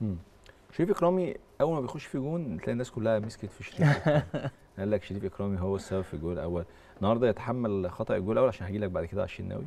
شريف اكرامي اول ما بيخش في جون تلاقي الناس كلها مسكت في شريف اكرامي. قال لك شريف اكرامي هو السبب في الجول الاول، النهارده يتحمل خطا الجول الاول عشان هجي لك بعد كده على الشناوي.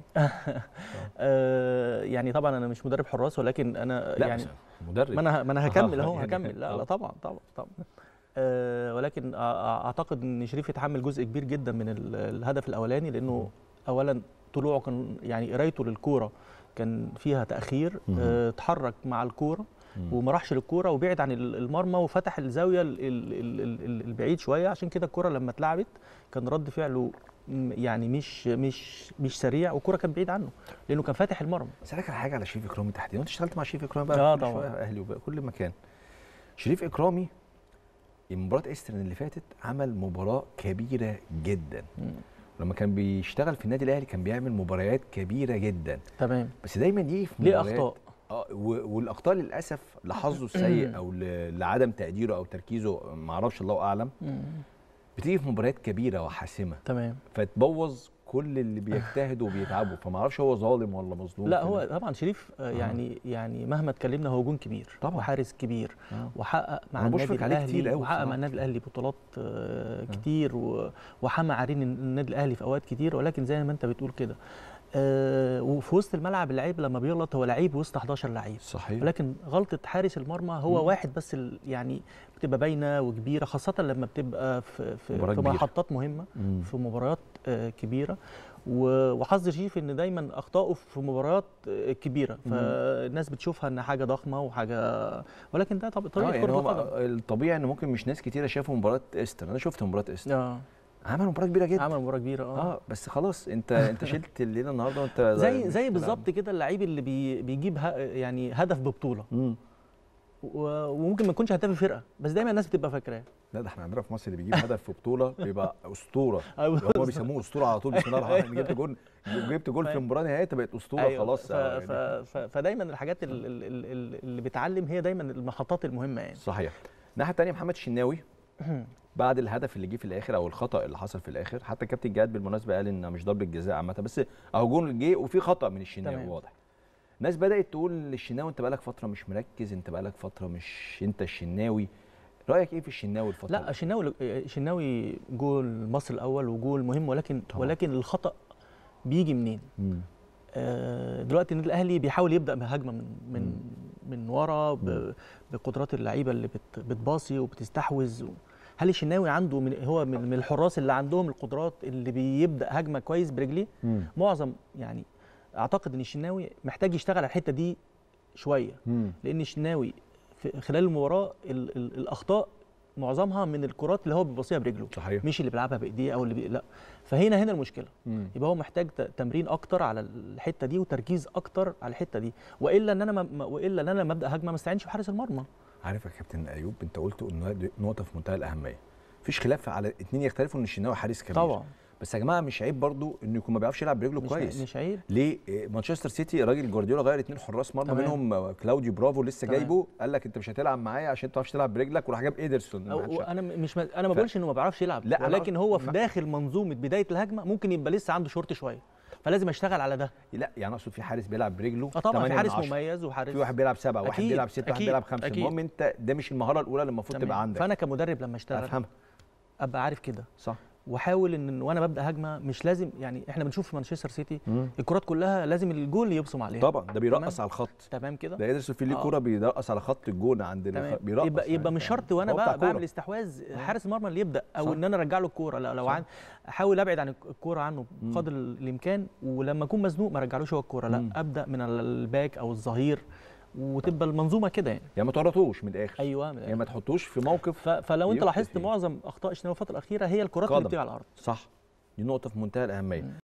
يعني طبعا انا مش مدرب حراس، ولكن انا لا يعني مدرب. ما انا هكمل اهو يعني هكمل. لا طبعا طبعا. ولكن اعتقد ان شريف يتحمل جزء كبير جدا من الهدف الاولاني، لانه اولا طلوعه كان يعني قرايته للكوره كان فيها تاخير، اتحرك مع الكوره وما راحش للكوره وبعد عن المرمى وفتح الزاويه البعيد شويه، عشان كده الكوره لما اتلعبت كان رد فعله يعني مش سريع، والكوره كانت بعيد عنه لانه كان فاتح المرمى. اسالك على حاجه على شريف اكرامي تحديدا، وانت اشتغلت مع شريف اكرامي بقى كل شويه اهلي وبقى كل مكان. شريف اكرامي مباراه استرن اللي فاتت عمل مباراه كبيره جدا. لما كان بيشتغل في النادي الاهلي كان بيعمل مباريات كبيره جدا. تمام. بس دايما يجي في ليه اخطاء. والاخطاء للاسف لحظه السيء او لعدم تقديره او تركيزه ما اعرفش الله اعلم، بتيجي في مباريات كبيره وحاسمه. تمام. فتبوظ كل اللي بيجتهدوا وبيتعبوا، فما اعرفش هو ظالم ولا مظلوم. لا هو طبعا شريف يعني مهما اتكلمنا هو جون كبير طبعا وحارس كبير وحقق مع النادي الاهلي وحقق مع النادي الاهلي بطولات كتير وحمى عرين النادي الاهلي في اوقات كتير، ولكن زي ما انت بتقول كده وفي وسط الملعب اللعيب لما بيغلط هو لعيب وسط 11 لعيب. صحيح. ولكن غلطه حارس المرمى هو واحد بس يعني بتبقى باينه وكبيره، خاصه لما بتبقى في محطات مهمه في مباريات كبيره. وحظ شريف ان دايما اخطائه في مباريات كبيره، فالناس بتشوفها ان حاجه ضخمه وحاجه، ولكن ده طبيعي كرة القدم. الطبيعي ان ممكن مش ناس كتيره شافوا مباراه استر، انا شفت مباراه استر. عمل مباراه كبيره جدا. عمل مباراه كبيره بس خلاص انت شلت الليله النهارده وانت زي بالظبط كده اللعيب اللي بيجيب يعني هدف ببطوله وممكن ما يكونش هداف الفرقه، بس دايما الناس بتبقى فاكراه. لا ده احنا عندنا في مصر اللي بيجيب هدف في بطوله بيبقى اسطوره. هم بيسموه اسطوره على طول. بسم الله الرحمن الرحيم. جبت جول في مباراه نهائيه بقت اسطوره خلاص. فدايما الحاجات اللي بتعلم هي دايما المحطات المهمه يعني. صحيح. الناحيه الثانيه محمد الشناوي بعد الهدف اللي جه في الاخر او الخطا اللي حصل في الاخر، حتى الكابتن جهاد بالمناسبه قال ان مش ضربه جزاء عامه، بس اهو جون جه وفي خطا من الشناوي واضح. الناس بدات تقول للشناوي انت بقالك فتره مش مركز، انت بقالك فتره مش انت الشناوي. رايك ايه في الشناوي الفتره لا الشناوي جول مصر الاول وجول مهم، ولكن الخطا بيجي منين؟ دلوقتي النادي الاهلي بيحاول يبدا بهجمه من ورا بقدرات اللعيبه اللي بتباصي وبتستحوذ. هل الشناوي عنده هو من الحراس اللي عندهم القدرات اللي بيبدا هجمه كويس برجليه؟ معظم يعني اعتقد ان الشناوي محتاج يشتغل على الحته دي شويه، لان الشناوي خلال المباراه الاخطاء معظمها من الكرات اللي هو بيباصيها برجله. صحيح. مش اللي بيلعبها بايديه او اللي لا. فهنا المشكله. يبقى هو محتاج تمرين اكتر على الحته دي وتركيز اكتر على الحته دي، والا ان انا لما ابدا هجمه ما استعينش بحارس المرمى. عارف يا كابتن ايوب، انت قلت انه نقطه في منتهى الاهميه. مفيش خلاف على اتنين يختلفوا ان الشناوي حارس كبير طبعا، بس يا جماعه مش عيب برضو انه يكون ما بيعرفش يلعب برجله كويس. مش عيب. ليه؟ مانشستر سيتي راجل جوارديولا غير 2 حراس مرمى منهم كلاوديو برافو لسه جايبه، قال لك انت مش هتلعب معايا عشان ما بتعرفش تلعب برجلك، وراح جاب ايدرسون. انا ما بقولش انه ما بيعرفش يلعب، ولكن هو في داخل منظومه بدايه الهجمه ممكن يبقى لسه عنده شورت شويه، فلازم اشتغل على ده. لا يعني اقصد في حارس بيلعب برجله طبعا، في حارس مميز وحارس في واحد بيلعب 7 واحد بيلعب 6 واحد بيلعب 5. المهم انت ده مش المهاره الاولى اللي المفروض تبقى عندك. فانا كمدرب لما اشتغل افهمها ابقى عارف كده. صح. واحاول ان وانا ببدا هجمه مش لازم يعني احنا بنشوف في مانشستر سيتي الكرات كلها لازم الجول يبصم عليها. طبعا ده بيرقص على الخط. تمام كده. ده ايدرسون في ليه كوره بيرقص على خط الجون عند بيرقص. يبقى مش شرط وانا بقى بعمل استحواذ حارس المرمى اللي يبدا او ان انا ارجع له الكوره. لو احاول ابعد عن الكوره عنه بقدر الامكان، ولما اكون مزنوق ما ارجعلوش هو الكوره، لا ابدا من الباك او الظهير، وتبقى المنظومه كده يعني. ما تورطوش من الاخر. ايوه من الآخر. ما تحطوش في موقف. فلو انت لاحظت معظم اخطاء الشناوي الفتره الاخيره هي الكرات اللي بتيجي على الارض. صح. دي نقطه في منتهى الاهميه.